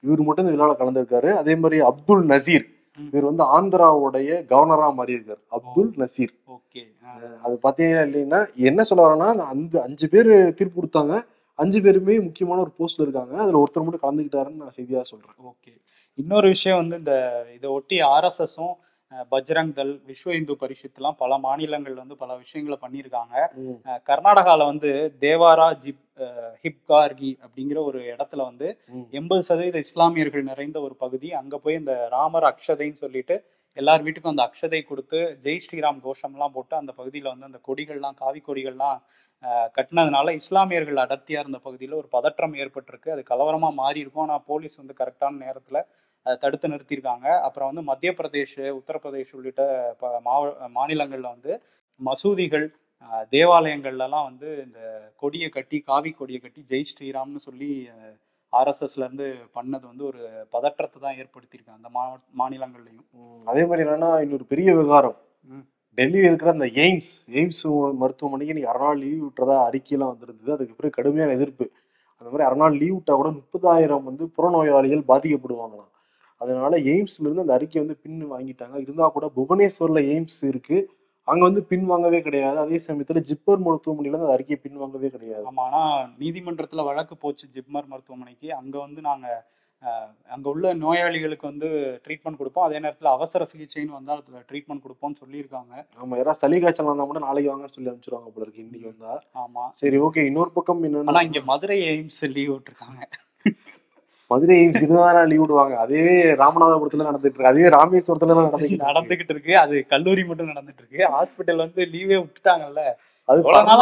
[SPEAKER 2] இவர் மட்டும் இந்த விழாவில் கலந்துருக்காரு. அதே மாதிரி அப்துல் நசீர், இவர் வந்து ஆந்திராவுடைய கவர்னரா மாறி இருக்காரு. அப்துல் நசீர்.
[SPEAKER 3] ஓகே.
[SPEAKER 2] அது பாத்தீங்கன்னா இல்லைன்னா என்ன சொல்ல வரேன்னா, அந்த அஞ்சு பேர் தீர்ப்பு கொடுத்தாங்க. அஞ்சு பேருமே முக்கியமான ஒரு போஸ்ட்ல இருக்காங்க. அதுல ஒருத்தர் மட்டும் கலந்துக்கிட்டாருன்னு நான் செய்தியா சொல்றேன்.
[SPEAKER 3] ஓகே. இன்னொரு விஷயம் வந்து இந்த இதை ஒட்டி ஆர்எஸ்எஸும் பஜ்ரங் தள், விஸ்வ இந்து பரிஷத்துலாம் பல மாநிலங்கள்ல வந்து பல விஷயங்களை பண்ணியிருக்காங்க. கர்நாடகாவில் வந்து தேவாரா ஜிப் ஹிப்கார்கி அப்படிங்கிற ஒரு இடத்துல வந்து எண்பது சதவீத இஸ்லாமியர்கள் நிறைந்த ஒரு பகுதி. அங்க போய் இந்த ராமர் அக்ஷதைன்னு சொல்லிட்டு எல்லார் வீட்டுக்கும் அந்த அக்ஷதை கொடுத்து ஜெய் ஸ்ரீராம் கோஷம்லாம் போட்டு அந்த பகுதியில் வந்து அந்த கொடிகள்லாம் காவி கொடிகள்லாம் கட்டினதுனால இஸ்லாமியர்கள் அடர்த்தியா இருந்த பகுதியில் ஒரு பதற்றம் ஏற்பட்டிருக்கு. அது கலவரமா மாறி இருக்கும். ஆனால் போலீஸ் வந்து கரெக்டான நேரத்தில் அதை தடுத்து நிறுத்தியிருக்காங்க. அப்புறம் வந்து மத்திய பிரதேஷ், உத்தரப்பிரதேஷ் உள்ளிட்ட மாவ மாநிலங்களில் வந்து மசூதிகள், தேவாலயங்கள்லாம் வந்து இந்த கொடியை கட்டி காவி கொடியை கட்டி ஜெய் ஸ்ரீராம்னு சொல்லி ஆர்எஸ்எஸ்ல இருந்து பண்ணது வந்து ஒரு பதற்றத்தை தான் ஏற்படுத்தியிருக்காங்க அந்த மா மாநிலங்கள்லையும்.
[SPEAKER 2] அதே மாதிரி என்னன்னா இன்னொரு பெரிய விவகாரம், டெல்லியில் இருக்கிற அந்த எய்ம்ஸ் எய்ம்ஸ் மருத்துவமனைக்கு இன்னைக்கு அரை நாள் லீவ் விட்டுறதா அறிக்கையெல்லாம் வந்திருந்தது. அதுக்கு பிறகு கடுமையான எதிர்ப்பு. அந்த மாதிரி அரை நாள் லீவ் விட்டா கூட முப்பதாயிரம் வந்து புறநோயாளிகள் பாதிக்கப்படுவாங்களாம். அதனால எய்ம்ஸ்ல இருந்து அந்த அறிக்கை வந்து பின் வாங்கிட்டாங்க. இருந்தா கூட புவனேஸ்வர்ல எய்ம்ஸ் இருக்கு, அங்க வந்து பின் வாங்கவே கிடையாது. அதே சமயத்துல ஜிப்மர் மருத்துவமனையில இருந்து அந்த அறிக்கையை பின் வாங்கவே கிடையாது.
[SPEAKER 3] ஆமா, ஆனா நீதிமன்றத்துல வழக்கு போச்சு ஜிப்மர் மருத்துவமனைக்கு. அங்க வந்து நாங்க அங்க உள்ள நோயாளிகளுக்கு வந்து ட்ரீட்மெண்ட் கொடுப்போம், அதே நேரத்துல அவசர சிகிச்சைன்னு வந்தா அதுல ட்ரீட்மெண்ட் கொடுப்போம்னு சொல்லியிருக்காங்க.
[SPEAKER 2] ஆமா, யாராவது சளி காய்ச்சல் வந்தா மட்டும் நாளைக்கு வாங்கன்னு சொல்லி அனுப்பிச்சிருவாங்க போல இருக்கு இன்னைக்கு வந்தா.
[SPEAKER 3] ஆமா
[SPEAKER 2] சரி, ஓகே. இன்னொரு பக்கம் என்னன்னா,
[SPEAKER 3] ஆனா இங்க மதுரை எய்ம்ஸ் லீவ் விட்டுருக்காங்க.
[SPEAKER 2] மதுரை எய்ம்ஸ் இருபதாயிரம் லீவ் விடுவாங்க. அதே ராமநாதபுரத்துல நடந்துட்டு இருக்கு, அதே ராமேஸ்வரத்துல நடந்துட்டு
[SPEAKER 3] நடந்துகிட்டு இருக்கு. அது கல்லூரி மட்டும் நடந்துட்டு இருக்கு. ஹாஸ்பிட்டல் வந்து லீவே விட்டுட்டாங்கல்ல,
[SPEAKER 2] அது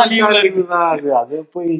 [SPEAKER 2] போய்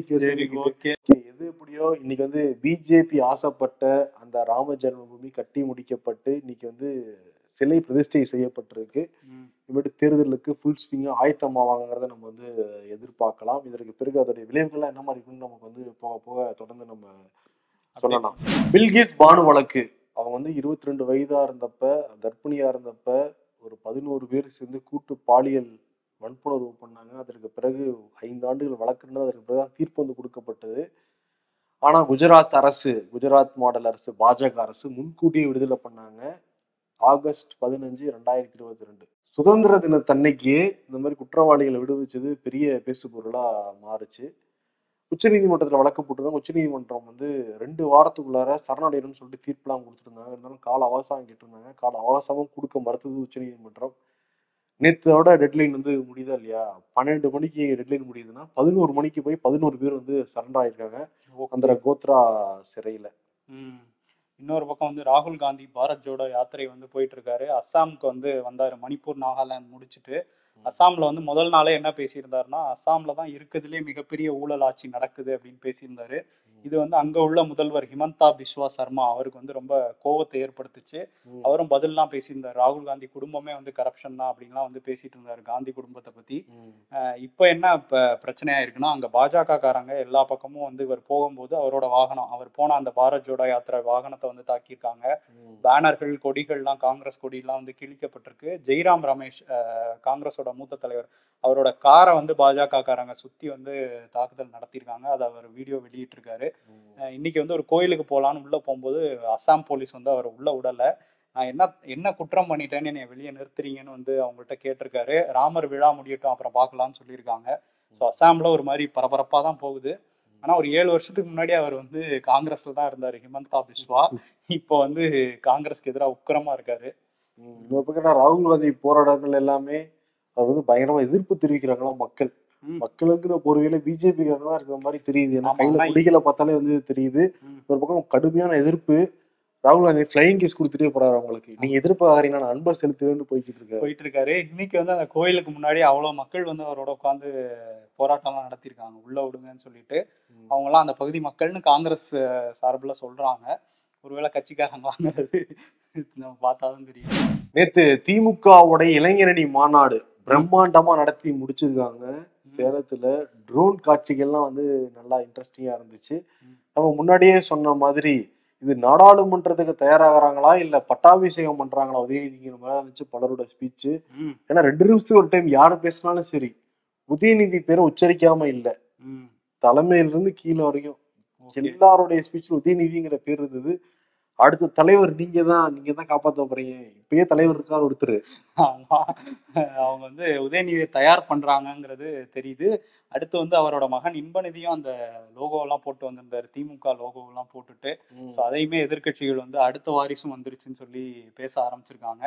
[SPEAKER 2] எது எப்படியோ இன்னைக்கு வந்து பிஜேபி ஆசைப்பட்ட அந்த ராம ஜென்மபூமி கட்டி முடிக்கப்பட்டு இன்னைக்கு வந்து சிலை பிரதிஷ்டை செய்யப்பட்டிருக்கு. இனிமேட்டு தேர்தலுக்கு ஃபுல் ஸ்விங்கா ஆயத்தமாவாங்கிறத நம்ம வந்து எதிர்பார்க்கலாம். இதற்கு பிறகு அதோடைய விளைவுகள்லாம் என்ன மாதிரி இருக்குன்னு நமக்கு வந்து போக போக தொடர்ந்து நம்ம சொல்லலாம். பில்கிஸ் பானு வழக்கு, அவங்க வந்து இருபத்தி ரெண்டு வயதா இருந்தப்ப, கர்ப்பிணியா இருந்தப்ப ஒரு பதினோரு பேர் சேர்ந்து கூட்டு பாலியல் வன்புணர்வு பண்ணாங்க. அதற்கு பிறகு ஐந்து ஆண்டுகள் வழக்குன்னு அதற்கு பிறகுதான் தீர்ப்பு வந்து கொடுக்கப்பட்டது. ஆனா குஜராத் அரசு, குஜராத் மாடல் அரசு, பாஜக அரசு முன்கூட்டியே விடுதலை பண்ணாங்க. ஆகஸ்ட் பதினஞ்சு ரெண்டாயிரத்தி இருபத்தி ரெண்டு சுதந்திர தினத்தன்னைக்கு இந்த மாதிரி குற்றவாளிகளை விடுவிச்சது பெரிய பேசு பொருளா மாறுச்சு. உச்ச நீதிமன்றத்துல வழக்கு போட்டுதான் உச்ச நீதிமன்றம் வந்து ரெண்டு வாரத்துக்குள்ளார சரணடையணும்னு சொல்லிட்டு தீர்ப்புலாம் கொடுத்துருந்தாங்க. இருந்தாலும் கால அவகாசம் கேட்டிருந்தாங்க. கால அவகாசமும் கொடுக்க மறுத்தது உச்ச நீதிமன்றம். நேத்தோட டெட்லைன் வந்து முடியுதா இல்லையா, பன்னெண்டு மணிக்கு டெட்லைன் முடியுதுன்னா பதினோரு மணிக்கு போய் பதினோரு பேர் வந்து சரண்டர் ஆயிருக்காங்க அந்த கோத்ரா சிறையில.
[SPEAKER 3] இன்னொரு பக்கம் வந்து ராகுல் காந்தி பாரத் ஜோடோ யாத்திரை வந்து போயிட்டு இருக்காரு. அஸ்ஸாமுக்கு வந்து வந்தாரு. மணிப்பூர், நாகாலாந்து முடிச்சுட்டு அஸ்ஸாம்ல வந்து முதல் நாளே என்ன பேசியிருந்தாருன்னா, அஸ்ஸாம்ல தான் இருக்கிறதுலே மிகப்பெரிய ஊழல் ஆட்சி நடக்குது அப்படின்னு பேசியிருந்தாரு. இது வந்து அங்க உள்ள முதல்வர் ஹிமந்தா பிஸ்வா சர்மா அவருக்கு வந்து ரொம்ப கோவத்தை ஏற்படுத்துச்சு. அவரும் பதில்லாம் பேசியிருந்தார். ராகுல் காந்தி குடும்பமே வந்து கரப்ஷன் தான் அப்படின்லாம் வந்து பேசிட்டு இருந்தாரு காந்தி குடும்பத்தை பத்தி. இப்ப என்ன இப்ப பிரச்சனையா இருக்குன்னா, அங்க பாஜக காரங்க எல்லா பக்கமும் வந்து இவர் போகும்போது அவரோட வாகனம், அவர் போன அந்த பாரத் ஜோடோ யாத்திரை வாகனத்தை வந்து தாக்கியிருக்காங்க. பேனர்கள், கொடிகள்லாம், காங்கிரஸ் கொடியெல்லாம் வந்து கிழிக்கப்பட்டிருக்கு. ஜெய்ராம் ரமேஷ், காங்கிரஸோட மூத்த தலைவர், அவரோட காரை வந்து பாஜக காரங்க சுத்தி வந்து தாக்குதல் நடத்தியிருக்காங்க. அதை அவர் வீடியோ வெளியிட்டிருக்காரு. இன்னைக்கு வந்து ஒரு கோயிலுக்கு போகலான்னு உள்ள போகும்போது அஸ்ஸாம் போலீஸ் வந்து அவர் உள்ள விடல. நான் என்ன என்ன குற்றம் பண்ணிட்டேன்னு என்னை வெளியே நிறுத்துறீங்கன்னு வந்து அவங்கள்ட்ட கேட்டிருக்காரு. ராமர் விழா முடியட்டும் அப்புறம் பார்க்கலாம்னு சொல்லியிருக்காங்க. ஸோ அஸ்ஸாம்ல ஒரு மாதிரி பரபரப்பாக தான் போகுது. ஆனா ஒரு ஏழு வருஷத்துக்கு முன்னாடி அவர் வந்து காங்கிரஸ்ல தான் இருந்தாரு, ஹிமந்தா பிஸ்வா. இப்போ வந்து காங்கிரஸ்க்கு எதிராக உக்கிரமா இருக்காரு.
[SPEAKER 2] ராகுல் காந்தி போராட்டங்கள் எல்லாமே அவர் வந்து பயங்கரமா எதிர்ப்பு தெரிவிக்கிறாங்களா மக்கள். மக்களுக்குற ஒருவேளை பிஜேபி காரங்களா இருக்கிற மாதிரி தெரியுது. ஏன்னா கையில குடிகளை பார்த்தாலே வந்து தெரியுது. ஒரு பக்கம் கடுமையான எதிர்ப்பு. ராகுல் காந்தி ஃபிளைங் கேஸ் கொடுத்துட்டே போறாரு அவங்களுக்கு. நீங்க எதிர்பார்க்கறீங்க, நான் அன்பர் செலுத்துவேன்னு போய்கிட்டு இருக்காரு
[SPEAKER 3] போயிட்டு இருக்காரு. இன்னைக்கு வந்து அந்த கோயிலுக்கு முன்னாடி அவ்வளவு மக்கள் வந்து அவரோட உட்காந்து போராட்டம்லாம் நடத்திருக்காங்க, உள்ள விடுங்கன்னு சொல்லிட்டு. அவங்க எல்லாம் அந்த பகுதி மக்கள்னு காங்கிரஸ் சார்பில் சொல்றாங்க. ஒருவேளை கட்சிக்காரங்க வாங்குறது நம்ம பார்த்தாதான் தெரியும்.
[SPEAKER 2] நேத்து திமுகவுடைய இளைஞரணி மாநாடு பிரம்மாண்டமா நடத்தி முடிச்சிருக்காங்க சேலத்துல. ட்ரோன் காட்சிகள்லாம் வந்து நல்லா இன்ட்ரெஸ்டிங்கா இருந்துச்சு. நம்ம முன்னாடியே சொன்ன மாதிரி இது நாடாளுமன்றத்துக்கு தயாராகிறாங்களா இல்ல பட்டாபிஷேகம் பண்றாங்களா உதயநிதிங்கிற மாதிரி இருந்துச்சு பலரோட ஸ்பீச்சு. ஏன்னா ரெண்டு நிமிஷத்துக்கு ஒரு டைம் யாரு பேசினாலும் சரி உதயநிதி பேரை உச்சரிக்காம இல்ல. தலைமையில இருந்து கீழே வரைக்கும் எல்லாருடைய ஸ்பீச்ல உதயநிதிங்கிற பேர் இருந்தது. அடுத்த தலைவர் நீங்க தான் நீங்க தான் காப்பாத்த போறீங்க. இப்பயே தலைவர் இருக்காரு ஒருத்தர்.
[SPEAKER 3] ஆமா, அவங்க வந்து உதயநிதியை தயார் பண்றாங்கங்கிறது தெரியுது. அடுத்து வந்து அவரோட மகன் இன்பநிதியும் அந்த லோகோ எல்லாம் போட்டு வந்திருந்தாரு, திமுக லோகோ எல்லாம் போட்டுட்டு. ஸோ அதையுமே எதிர்கட்சிகள் வந்து அடுத்த வாரிசும் வந்துருச்சுன்னு சொல்லி பேச ஆரம்பிச்சிருக்காங்க.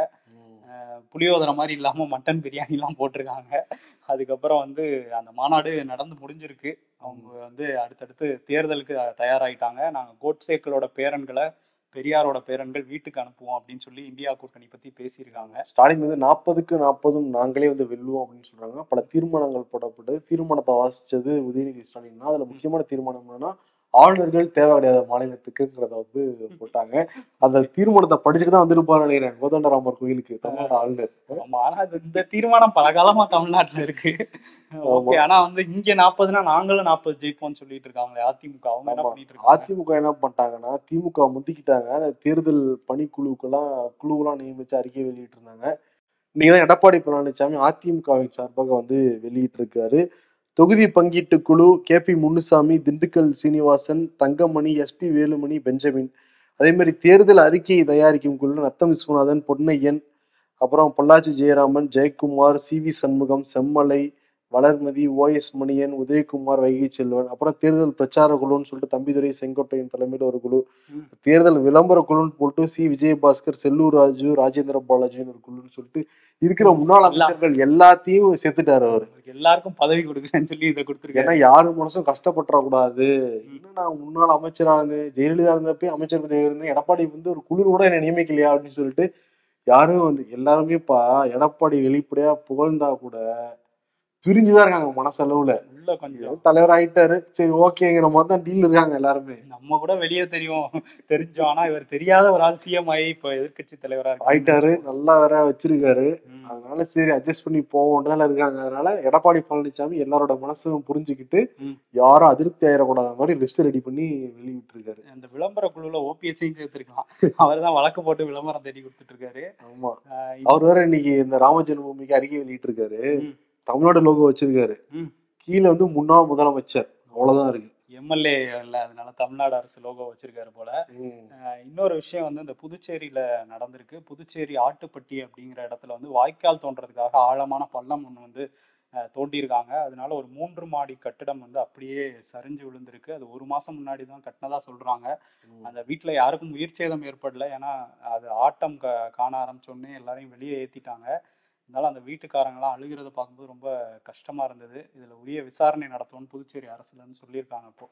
[SPEAKER 3] புளியோதரை மாதிரி இல்லாம மட்டன் பிரியாணி எல்லாம் போட்டிருக்காங்க. அதுக்கப்புறம் வந்து அந்த மாநாடு நடந்து முடிஞ்சிருக்கு. அவங்க வந்து அடுத்தடுத்து தேர்தலுக்கு தயாராயிட்டாங்க. நாங்க கோட்சேக்களோட பேரன்களை, பெரியாரோட பேரன்கள் வீட்டுக்கு அனுப்புவோம் அப்படின்னு சொல்லி இந்தியா கூட்டணி பத்தி பேசியிருக்காங்க.
[SPEAKER 2] ஸ்டாலின் வந்து நாற்பதுக்கு நாற்பதும் நாங்களே வந்து வெல்லுவோம் அப்படின்னு சொல்றாங்க. பல தீர்மானங்கள் போடப்பட்டது. தீர்மானத்தை வாசிச்சது உதயநிதி ஸ்டாலின் தான். அதுல முக்கியமான தீர்மானம் என்னன்னா, ஆளுநர்கள் தேவை கிடையாது மாநிலத்துக்குங்கிறத வந்து போட்டாங்க. அந்த தீர்மானத்தை படிச்சுட்டு தான் வந்திருப்பாரு நினைக்கிறேன் கோதண்டராமர் கோயிலுக்கு தமிழ்நாடு ஆளுநர்.
[SPEAKER 3] ஆமா, ஆனா இந்த தீர்மானம் பல காலமா தமிழ்நாட்டுல இருக்கு. ஓகே, ஆனா வந்து இங்க நாற்பதுனா நாங்களும் நாற்பது ஜெயிப்போம்னு சொல்லிட்டு இருக்காங்களே அதிமுக. அவங்க என்ன பண்ணிட்டு இருக்காங்க?
[SPEAKER 2] அதிமுக என்ன பண்ணிட்டாங்கன்னா, திமுக முந்திக்கிட்டாங்க. அந்த தேர்தல் பணிக்குழுக்கெல்லாம் குழுவெல்லாம் நியமிச்சு அறிக்கை வெளியிட்டு இருந்தாங்க. இன்னைக்குதான் எடப்பாடி பழனிசாமி அதிமுகவின் சார்பாக வந்து வெளியிட்டு இருக்காரு. தொகுதி பங்கீட்டு குழு K P Munusamy, Dindigul Srinivasan, Thangamani, S P Velumani, Benjamin. அதே மாதிரி தேர்தல் அறிக்கையை தயாரிக்கும் குழு நத்தம் விஸ்வநாதன், பொன்னையன், அப்புறம் Pollachi Jayaraman, Jayakumar, C V Shanmugam, Semmalai, Valarmathi, O S Manian, Udhayakumar, Vaigai Selvan. அப்புறம் தேர்தல் பிரச்சார குழுன்னு சொல்லிட்டு தம்பிதுரை செங்கோட்டையன் தலைமையில் ஒரு குழு. தேர்தல் விளம்பர குழுன்னு போட்டு சி விஜயபாஸ்கர், செல்லூர் ராஜு, ராஜேந்திர பாலாஜின்னு ஒரு குழுன்னு சொல்லிட்டு இருக்கிற முன்னாள் அமைச்சர்கள் எல்லாத்தையும் சேர்த்துட்டாரு அவரு.
[SPEAKER 3] எல்லாருக்கும் பதவி கொடுக்குறேன்னு சொல்லி இதை கொடுத்துருக்காரு.
[SPEAKER 2] ஏன்னா யாரு மனசும் கஷ்டப்பட்டுற கூடாது. இன்னும் நான் முன்னாள் அமைச்சரா இருந்து ஜெயலலிதா இருந்தப்ப அமைச்சர் பதவி இருந்து எடப்பாடி வந்து ஒரு குழு கூட என்ன நியமிக்கலையா அப்படின்னு சொல்லிட்டு யாரும் வந்து எல்லாருமே பா எடப்பாடி வெளிப்படையா புகழ்ந்தா கூட பிரிஞ்சுதான் இருக்காங்க மனசளவுல.
[SPEAKER 3] உள்ள கொஞ்சம்
[SPEAKER 2] தலைவர் ஆயிட்டாரு, சரி ஓகேங்கிற மாதிரி தான் டீல் இருக்காங்க எல்லாருமே.
[SPEAKER 3] நம்ம கூட வெளியே தெரியும் தெரிஞ்சோம், ஆனா இவர் தெரியாத ஒரு ஆள் சிஎம் ஆகி இப்ப எதிர்கட்சி தலைவரா
[SPEAKER 2] ஆயிட்டாரு, நல்லா வேற வச்சிருக்காரு. அதனால சரி அட்ஜஸ்ட் பண்ணி போவோம்ன்றதால இருக்காங்க. அதனால எடப்பாடி பழனிசாமி எல்லாரோட மனசும் புரிஞ்சுக்கிட்டு யாரும் அதிருப்தி ஆயிடக்கூடாத மாதிரி லிஸ்ட் ரெடி பண்ணி வெளியிட்டு இருக்காரு.
[SPEAKER 3] அந்த விளம்பர குழுல ஓபிஎஸ்ஸையும் சேர்த்திருக்கலாம். அவர் தான் வழக்கு போட்டு விளம்பரம் தேடி கொடுத்துட்டு இருக்காரு.
[SPEAKER 2] ஆமா, அவர் வேற இன்னைக்கு இந்த ராம ஜென்மபூமிக்கு அறிக்கை வெளியிட்டு இருக்காரு. தமிழ்நாடு லோகோ வச்சிருக்காரு. கீழே வந்து முன்னாள் முதலமைச்சர், அவ்வளவுதான் இருக்கு.
[SPEAKER 3] எம்எல்ஏ இல்ல, அதனால தமிழ்நாடு அரசு லோகோ வச்சிருக்காரு போல. இன்னொரு விஷயம் வந்து இந்த புதுச்சேரியில நடந்திருக்கு. புதுச்சேரி ஆட்டுப்பட்டி அப்படிங்கிற இடத்துல வந்து வாய்க்கால் தோன்றதுக்காக ஆழமான பள்ளம் ஒண்ணு வந்து தோண்டியிருக்காங்க. அதனால ஒரு மூன்று மாடி கட்டிடம் வந்து அப்படியே சரிஞ்சு விழுந்திருக்கு. அது ஒரு மாசம் முன்னாடி தான் கட்டினதா சொல்றாங்க. அந்த வீட்டுல யாருக்கும் உயிர் சேதம் ஏற்படல. ஏன்னா அது ஆட்டம் க காண ஆரம்பிச்சோடனே எல்லாரையும் வெளியே ஏத்திட்டாங்க. அதனால அந்த வீட்டுக்காரங்களாம் அழுகிறத பார்க்கும்போது ரொம்ப கஷ்டமா இருந்தது. இதுல உரிய விசாரணை நடத்தணும்னு புதுச்சேரி அரசுல இருந்து சொல்லியிருக்காங்க. இப்போ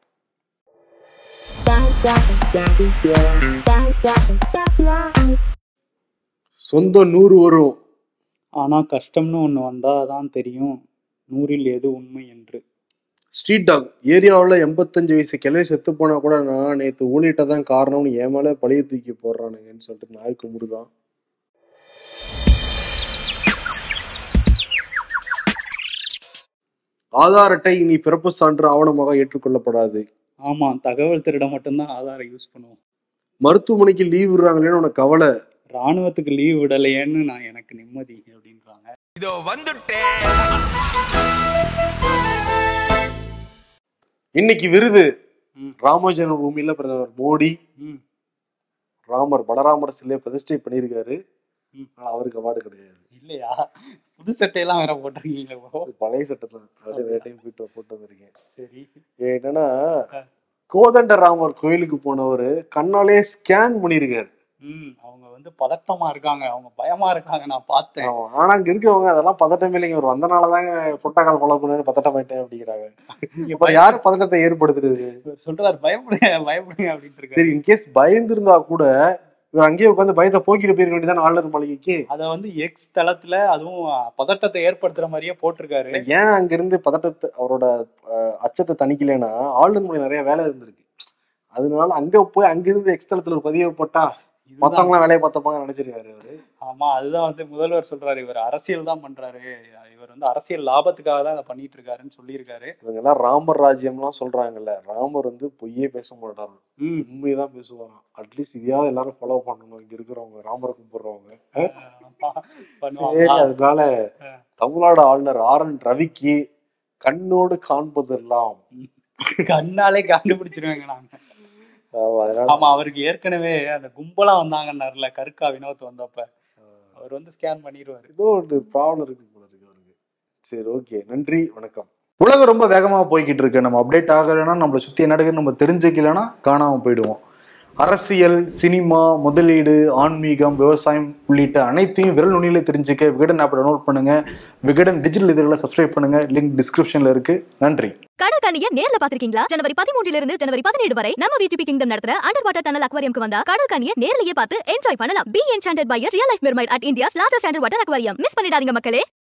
[SPEAKER 2] சொந்த நூறு வரும்,
[SPEAKER 3] ஆனா கஷ்டம்னு ஒண்ணு வந்தாதான் தெரியும் நூறில் எது உண்மை என்று.
[SPEAKER 2] ஸ்ட்ரீட் டாக் ஏரியாவில் எண்பத்தஞ்சு வயசு கிளவி செத்து போனா கூட நான் நேற்று ஊழிட்ட தான் காரணம்னு என் மேல பழைய தூக்கி போடுறானுங்கன்னு சொல்லிட்டு நாய் கும்பிடுதான். ஆதார் அட்டை இனி பிறப்பு சான்று ஆவணமாக ஏற்றுக்கொள்ளப்படாது.
[SPEAKER 3] ஆமா, தகவல் திருட மட்டும்தான் ஆதாரை யூஸ் பண்ணுவோம்.
[SPEAKER 2] மருத்துவமனைக்கு லீவ் விடுறாங்களேன்னு உனக்கு கவலை,
[SPEAKER 3] ராணுவத்துக்கு லீவ் விடலையேன்னு நான் எனக்கு நிம்மதி அப்படின்றாங்க. இதோ வந்துட்டேன்.
[SPEAKER 2] இன்னைக்கு விருது ராம ஜென்மபூமியில பிரதமர் மோடி ராமர் பலராமர் சிலையை பிரதிஷ்டை பண்ணியிருக்காரு. அவருக்கு அவார்டு கிடையாது.
[SPEAKER 3] இல்லையா? புது சட்டையெல்லாம் வேற போட்டிருக்கீங்க.
[SPEAKER 2] பழைய சட்டத்தான் போயிட்டு போட்டு வந்திருக்கேன்.
[SPEAKER 3] சரி,
[SPEAKER 2] என்னன்னா கோதண்டராமர் கோயிலுக்கு போனவரு கண்ணாலே ஸ்கேன் பண்ணிருக்காரு.
[SPEAKER 3] ம் அவங்க வந்து பதட்டமா இருக்காங்க, அவங்க பயமா இருக்காங்க, நான் பார்த்தேன்.
[SPEAKER 2] ஆனா அங்க இருக்கவங்க அதெல்லாம் பதட்டம் இல்லைங்க, ஒரு வந்தனாலதாங்க பொட்டக்கால் கொலை பண்ணு பதட்டமாயிட்டேன் அப்படிங்கிறாங்க. இப்ப யாரு பதட்டத்தை ஏற்படுத்துறது?
[SPEAKER 3] சொல்றாரு பயப்படுங்க பயப்படுங்க அப்படின்னு இருக்காரு.
[SPEAKER 2] சரி, இன்கேஸ் பயந்துருந்தா கூட அங்கேயே உட்காந்து பயத்தை போக்கிட்டு போயிருக்க வேண்டியதான் ஆளுநர் மாளிகைக்கு.
[SPEAKER 3] அதை வந்து எக்ஸ் தளத்துல அதுவும் பதட்டத்தை ஏற்படுத்துற மாதிரியே போட்டிருக்காரு.
[SPEAKER 2] ஏன் அங்க இருந்து பதட்டத்தை அவரோட அச்சத்தை தணிக்கலைன்னா ஆளுநர் மாளிகை நிறைய வேலை இருந்திருக்கு. அதனால அங்க போய் அங்கிருந்து எக்ஸ் தளத்துல ஒரு பதிவை போட்டா மத்தவங்களாம் வேலையை பார்த்தப்பாங்க நினைச்சிருக்காரு அவரு.
[SPEAKER 3] ஆமா, அதுதான் வந்து முதல்வர் சொல்றாரு, இவர் அரசியல் தான் பண்றாரு, இவர் வந்து அரசியல் லாபத்துக்காக தான் அதை பண்ணிட்டு இருக்காருன்னு சொல்லியிருக்காரு.
[SPEAKER 2] இவங்க எல்லாம் ராமர் ராஜ்யம் எல்லாம் சொல்றாங்கல்ல, ராமர் வந்து பொய்யே பேச மாட்டாரு, உண்மையதான் பேசுவாங்க. அட்லீஸ்ட் இதையாவது எல்லாரும் ஃபாலோ பண்ணணும் இங்க இருக்கிறவங்க, ராமரை கும்பிடுறவங்க. அதனால தமிழ்நாடு ஆளுநர் ஆர் என் ரவிக்கு கண்ணோடு காண்பதெல்லாம்
[SPEAKER 3] கண்ணாலே கண்டுபிடிச்சிருவாங்க நாங்க. ஆமா, அவருக்கு ஏற்கனவே அந்த கும்பலா வந்தாங்கன்னாருல கருக்கா வினோத் வந்தப்ப, அவர் வந்து ஸ்கேன் பண்ணிடுவாரு.
[SPEAKER 2] ஏதோ ஒரு ப்ராப்ளம் இருக்கு போல இருக்கு அவருக்கு. சரி, ஓகே, நன்றி, வணக்கம். உலகம் ரொம்ப வேகமா போய்கிட்டு இருக்கு. நம்ம அப்டேட் ஆகலைன்னா, நம்மளை சுத்தி நடக்குது நம்ம தெரிஞ்சுக்கலன்னா காணாம போயிடுவோம். அரசியல், சினிமா, முதலீடு, ஆன்மீகம், விவசாயம் உள்ளிட்ட அனைத்தையும் விரல் நுனியில தெரிஞ்சுக்க விகடன் ஆப் டவுன்லோட் பண்ணுங்க. விகடன் டிஜிட்டல் இதழ்களை சப்ஸ்கிரைப் பண்ணுங்க. லிங்க் டிஸ்கிரிப்ஷன்ல இருக்கு. நன்றி.
[SPEAKER 1] கடற்கனியை நேர்ல பாத்திருக்கீங்களா? ஜனவரி பதிமூன்றுல இருந்து ஜனவரி பதினேழு வரை நம்ம விஜிபி கிங்டம் நடத்துற அண்டர் வாட்டர் டனல் அக்வாரியம்க்கு வந்தா கடற்கனியை நேர்லயே பார்த்து என்ஜாய் பண்ணலாம். Be enchanted by a real life mermaid at India's largest underwater aquarium. Miss பண்ணிடாதீங்க மக்களே.